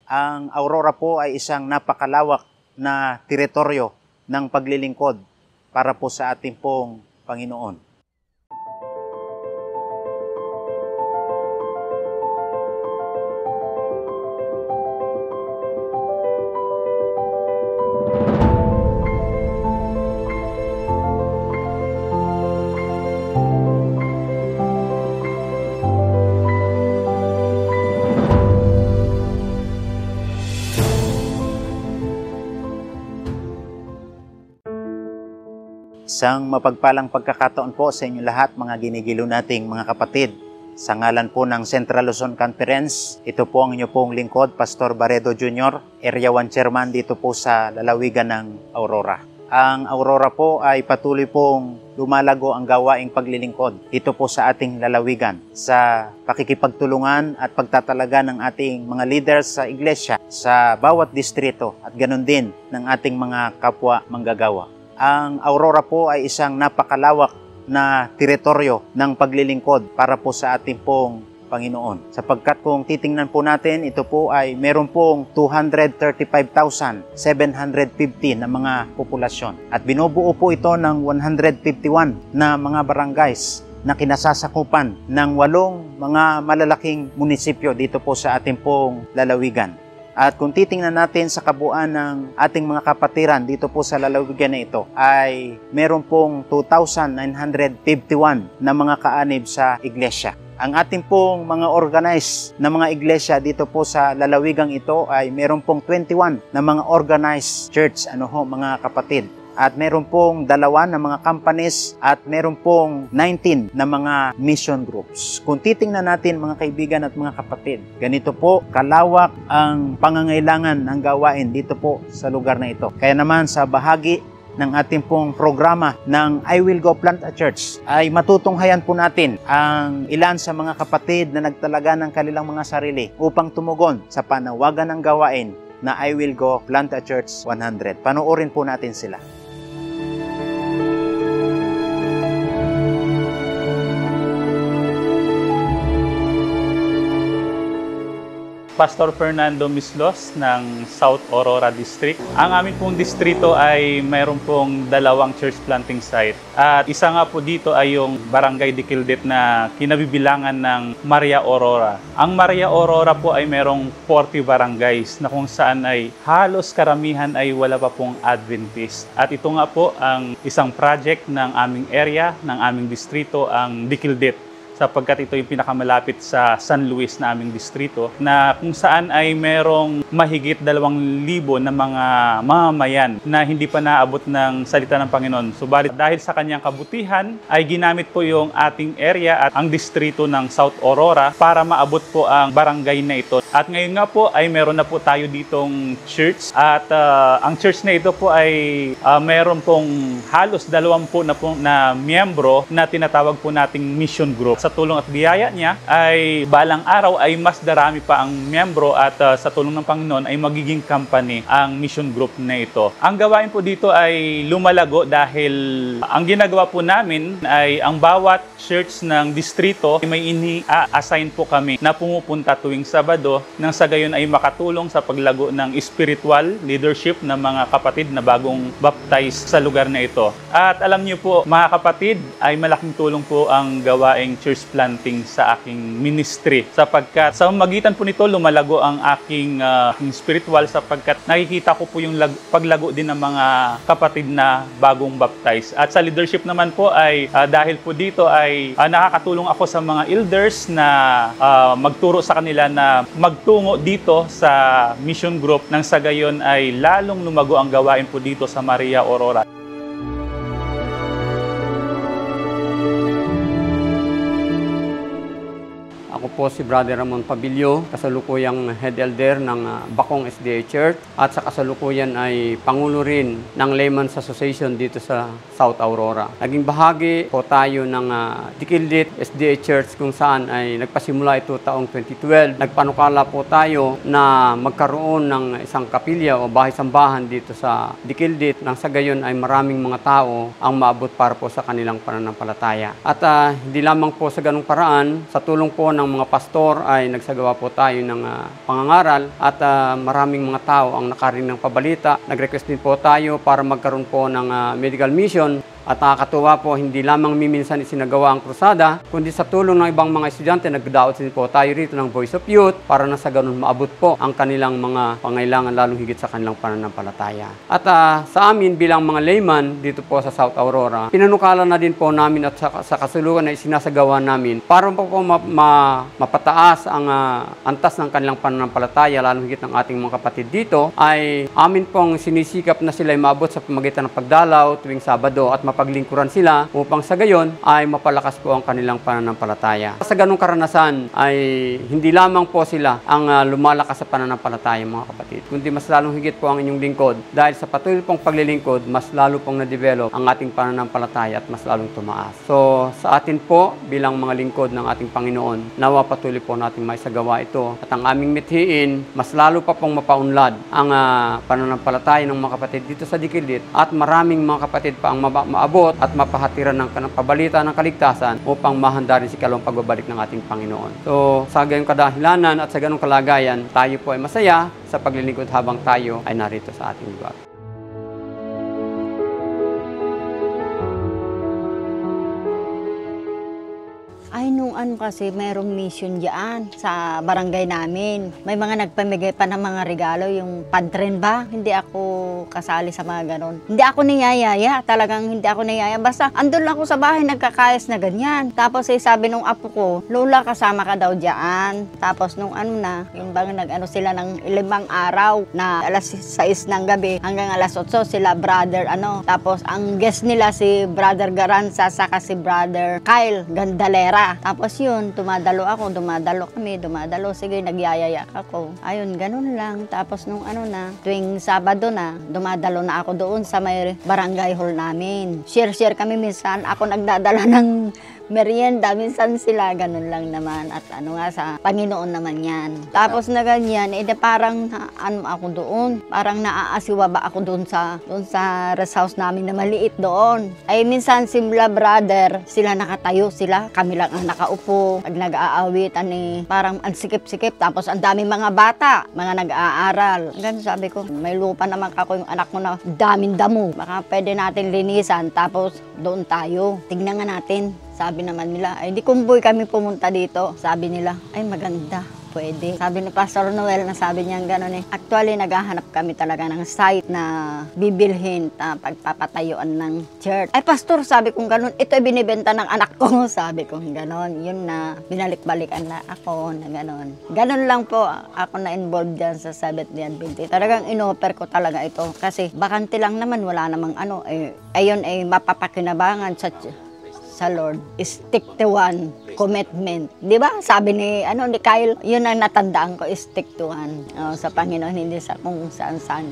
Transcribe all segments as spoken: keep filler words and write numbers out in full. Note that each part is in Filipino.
Ang Aurora po ay isang napakalawak na teritoryo ng paglilingkod para po sa ating pong Panginoon. Isang mapagpalang pagkakataon po sa inyo lahat, mga ginigilo nating mga kapatid. Sa ngalan po ng Central Luzon Conference, ito po ang inyo pong lingkod, Pastor Baredo Junior, Area one Chairman dito po sa lalawigan ng Aurora. Ang Aurora po ay patuloy pong lumalago ang gawaing paglilingkod dito po sa ating lalawigan sa pakikipagtulungan at pagtatalaga ng ating mga leaders sa iglesia sa bawat distrito at ganun din ng ating mga kapwa manggagawa. Ang Aurora po ay isang napakalawak na teritoryo ng paglilingkod para po sa ating pong Panginoon. Sapagkat kung titingnan po natin, ito po ay meron pong two hundred thirty-five thousand seven hundred fifty na mga populasyon. At binubuo po ito ng one hundred fifty-one na mga barangays na kinasasakupan ng walong mga malalaking munisipyo dito po sa ating pong lalawigan. At kung titingnan natin sa kabuuan ng ating mga kapatiran dito po sa lalawigan na ito, ay meron pong two thousand nine hundred fifty-one na mga kaanib sa iglesia. Ang ating pong mga organized na mga iglesia dito po sa lalawigang ito ay meron pong twenty-one na mga organized church, ano ho mga kapatid. At meron pong dalawa na mga companies at meron pong nineteen na mga mission groups. Kung titingnan natin mga kaibigan at mga kapatid, ganito po kalawak ang pangangailangan ng gawain dito po sa lugar na ito. Kaya naman sa bahagi ng ating pong programa ng I Will Go Plant a Church ay matutunghayan po natin ang ilan sa mga kapatid na nagtalaga ng kanilang mga sarili upang tumugon sa panawagan ng gawain na I Will Go Plant a Church one hundred. Panoorin po natin sila. Pastor Fernando Mislos ng South Aurora District. Ang aming pong distrito ay mayroon pong dalawang church planting site. At isa nga po dito ay yung Barangay Diquildit na kinabibilangan ng Maria Aurora. Ang Maria Aurora po ay mayroong forty barangays na kung saan ay halos karamihan ay wala pa pong Adventist. At ito nga po ang isang project ng aming area, ng aming distrito, ang Diquildit, sapagkat ito yung pinakamalapit sa San Luis na aming distrito, na kung saan ay merong mahigit dalawang libo na mga mamamayan na hindi pa naabot ng salita ng Panginoon. Subalit dahil sa kanyang kabutihan, ay ginamit po yung ating area at ang distrito ng South Aurora para maabot po ang barangay na ito. At ngayon nga po ay meron na po tayo ditong church at uh, ang church na ito po ay uh, meron pong halos dalawampu na, po, na miyembro na tinatawag po nating mission group. Sa tulong at biyaya niya ay balang araw ay mas darami pa ang miyembro at uh, sa tulong ng Panginoon ay magiging company ang mission group na ito. Ang gawain po dito ay lumalago dahil ang ginagawa po namin ay ang bawat church ng distrito ay may ini-assign po kami na pumupunta tuwing Sabado nang sa gayon ay makatulong sa paglago ng spiritual leadership ng mga kapatid na bagong baptize sa lugar na ito. At alam niyo po mga kapatid, ay malaking tulong po ang gawaing church planting sa aking ministry sapagkat sa magitan po nito lumalago ang aking, uh, aking spiritual sapagkat nakikita ko po yung lag- paglago din ng mga kapatid na bagong baptize. At sa leadership naman po ay uh, dahil po dito ay uh, nakakatulong ako sa mga elders na uh, magturo sa kanila na magtungo dito sa mission group nang sa gayon ay lalong lumago ang gawain po dito sa Maria Aurora. Ako po si Brother Ramon Pabilio, kasalukuyang head elder ng uh, Bakong S D A Church at sa kasalukuyan ay Pangulo rin ng Layman's Association dito sa South Aurora. Naging bahagi po tayo ng uh, Diquildit S D A Church kung saan ay nagpasimula ito taong twenty twelve. Nagpanukala po tayo na magkaroon ng isang kapilya o bahay-sambahan dito sa Diquildit nang sa gayon ay maraming mga tao ang maabot para po sa kanilang pananampalataya. At uh, hindi lamang po sa ganung paraan, sa tulong po ng mga mga pastor ay nagsagawa po tayo ng uh, pangangaral at uh, maraming mga tao ang nakarinig ng pabalita. Nag-request din po tayo para magkaroon po ng uh, medical mission. At nakakatuwa po, hindi lamang miminsan isinagawa ang krusada, kundi sa tulong ng ibang mga estudyante, nagdaot din po tayo rito ng Voice of Youth para na sa ganun maabot po ang kanilang mga pangailangan, lalong higit sa kanilang pananampalataya. At uh, sa amin bilang mga layman dito po sa South Aurora, pinanukala na din po namin at sa, sa kasuluhan na isinasagawa namin para po, po ma, ma, mapataas ang uh, antas ng kanilang pananampalataya, lalong higit ng ating mga kapatid dito, ay amin pong sinisikap na sila ay maabot sa pamagitan ng pagdalaw tuwing Sabado at paglingkuran sila upang sa gayon ay mapalakas po ang kanilang pananampalataya. Sa ganung karanasan ay hindi lamang po sila ang uh, lumalakas sa pananampalataya mga kapatid, kundi mas lalong higit po ang inyong lingkod dahil sa patuloy pong paglilingkod, mas lalo pong na-develop ang ating pananampalataya at mas lalong tumaas. So sa atin po bilang mga lingkod ng ating Panginoon, nawa patuloy po natin maisagawa ito at ang aming mithiin, mas lalo pa pong mapaunlad ang uh, pananampalataya ng mga kapatid dito sa Dikilit at maraming mga kapatid pa ang maba abot at mapahatiran ng pabalita ng kaligtasan upang mahanda rin si kalawang pagbabalik ng ating Panginoon. So, sa gayong kadahilanan at sa ganong kalagayan, tayo po ay masaya sa paglilingkod habang tayo ay narito sa ating lugar. Ay, nung ano kasi, mayroong mission diyan sa barangay namin. May mga nagpamigay pa ng mga regalo, yung padren ba? Hindi ako kasali sa mga ganon. Hindi ako niyayaya, talagang hindi ako niyayaya. Basta, andun lang ako sa bahay, nagkakayas na ganyan. Tapos, eh, sabi nung apo ko, Lola, kasama ka daw diyan. Tapos, nung ano na, yung bang nag-ano sila ng limang araw na alas sais ng gabi hanggang alas otso, sila brother, ano. Tapos, ang guest nila si Brother Garanza, saka si Brother Kyle Gandalera. Tapos yun, dumadalo ako, dumadalo kami, dumadalo. Sige, nagyayayak ako. Ayun, ganun lang. Tapos nung ano na, tuwing Sabado na, dumadalo na ako doon sa may barangay hall namin. Share-share kami minsan. Ako nagdadala ng merienda, minsan sila, ganun lang naman. At ano nga, sa Panginoon naman yan. Tapos na ganyan, eh parang na, ano ako doon, parang naaasiwa ba ako doon sa, doon sa rest house namin na maliit doon. Ay minsan simula brother, sila nakatayo sila, kami lang ang nakaupo, pag nag-aawitan eh, parang ang sikip-sikip. Tapos ang daming mga bata, mga nag-aaral. Ganun sabi ko, may lupa naman ako yung anak mo na daming damo. Baka pwede natin linisan, tapos doon tayo. Tignan nga natin. Sabi naman nila, ay di kumboy kami pumunta dito. Sabi nila, ay maganda, pwede. Sabi ni Pastor Noel na sabi niya gano'n eh. Actually, naghahanap kami talaga ng site na bibilhin na pagpapatayuan ng church. Ay Pastor, sabi kong gano'n, ito ay binibenta ng anak ko. Sabi kong gano'n, yun na, binalik-balikan na ako na gano'n. Gano'n lang po ako na-involved dyan sa Seventh-day Adventist. Talagang in-offer ko talaga ito. Kasi bakante lang naman, wala namang ano. Eh, ayun ay mapapakinabangan sa sa Lord, stick to one commitment. Di ba? Sabi ni, ano, ni Kyle, yun ang natandaan ko, stick to one. Uh, sa Panginoon, hindi sa kung saan-saan.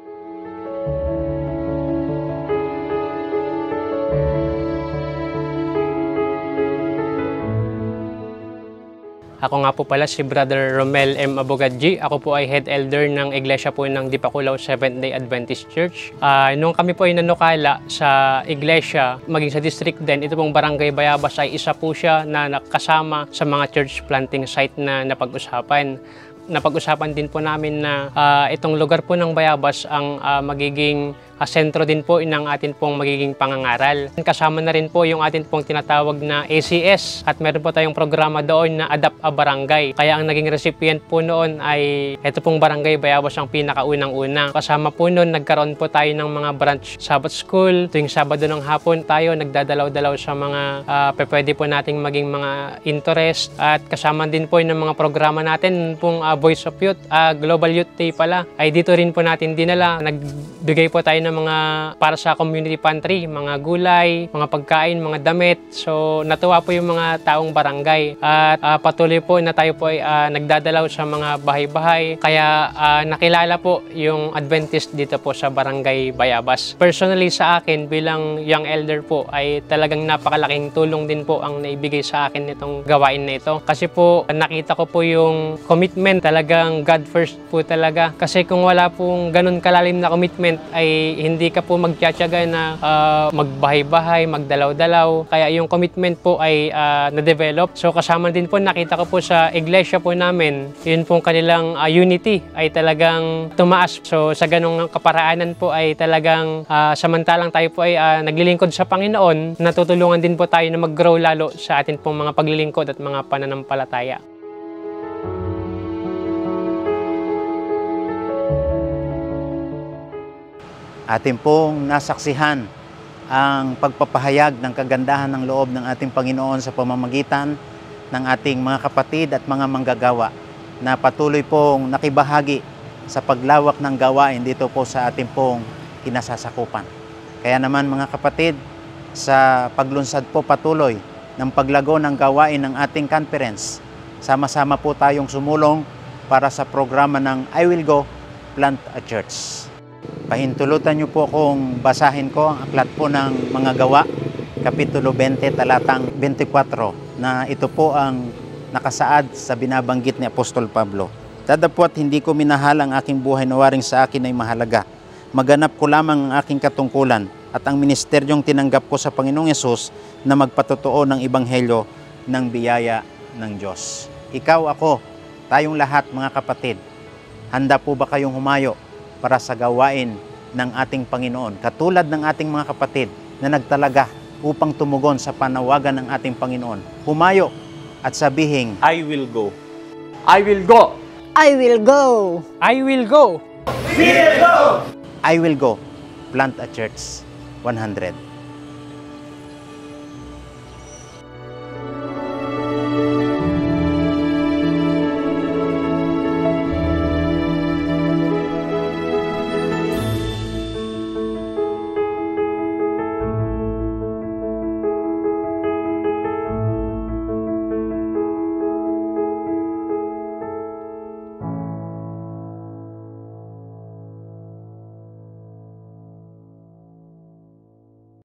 Ako nga po pala si Brother Romel M. Abogadji. Ako po ay head elder ng iglesia po ng Dipakulaw Seventh-day Adventist Church. Uh, nung kami po ay nanukala sa iglesia, maging sa district din, ito pong Barangay Bayabas ay isa po siya na nakasama sa mga church planting site na napag-usapan. Napag-usapan din po namin na uh, itong lugar po ng Bayabas ang uh, magiging uh, sentro din po ng atin pong magiging pangangaral. Kasama na rin po yung atin pong tinatawag na A C S at meron po tayong programa doon na Adapt a Barangay. Kaya ang naging recipient po noon ay ito pong Barangay Bayabas ang pinakaunang-una. Kasama po noon, nagkaroon po tayo ng mga branch Sabbath School. Tuwing Sabado ng hapon tayo nagdadalaw-dalaw sa mga uh, pwede po nating maging mga interest at kasama din po yung mga programa natin pong uh, Voice of Youth, uh, Global Youth Day pala, ay dito rin po natin dinala. Nagbigay po tayo ng mga para sa community pantry, mga gulay, mga pagkain, mga damit. So natuwa po yung mga taong barangay. At uh, patuloy po na tayo po ay uh, nagdadalaw sa mga bahay-bahay. Kaya uh, nakilala po yung Adventist dito po sa Barangay Bayabas. Personally sa akin bilang young elder po ay talagang napakalaking tulong din po ang naibigay sa akin nitong gawain na ito. Kasi po nakita ko po yung commitment, talagang God first po talaga. Kasi kung wala pong ganun kalalim na commitment ay hindi ka po magtsatsaga na ah, magbahay-bahay, magdalaw-dalaw. Kaya yung commitment po ay ah, na-develop. So kasama din po, nakita ko po sa iglesia po namin, yun pong kanilang ah, unity ay talagang tumaas. So sa ganong kaparaanan po ay talagang ah, samantalang tayo po ay ah, naglilingkod sa Panginoon, natutulungan din po tayo na mag-grow lalo sa atin pong mga paglilingkod at mga pananampalataya. Atin pong nasaksihan ang pagpapahayag ng kagandahan ng loob ng ating Panginoon sa pamamagitan ng ating mga kapatid at mga manggagawa na patuloy pong nakibahagi sa paglawak ng gawain dito po sa ating pong kinasasakupan. Kaya naman mga kapatid, sa paglunsad po patuloy ng paglago ng gawain ng ating conference, sama-sama po tayong sumulong para sa programa ng I Will Go, Plant a Church. Pahintulutan niyo po kung basahin ko ang aklat po ng mga gawa, Kapitulo twenty, talatang twenty-four, na ito po ang nakasaad sa binabanggit ni Apostol Pablo. Dadapwat hindi ko minahal ang aking buhay na waring sa akin ay mahalaga. Maganap ko lamang ang aking katungkulan at ang ministeryong tinanggap ko sa Panginoong Yesus na magpatotoo ng Ebanghelyo ng biyaya ng Diyos. Ikaw, ako, tayong lahat mga kapatid, handa po ba kayong humayo para sa gawain ng ating Panginoon, katulad ng ating mga kapatid na nagtalaga upang tumugon sa panawagan ng ating Panginoon? Humayo at sabihing, I will go. I will go! I will go! I will go! I will go, plant a church one hundred.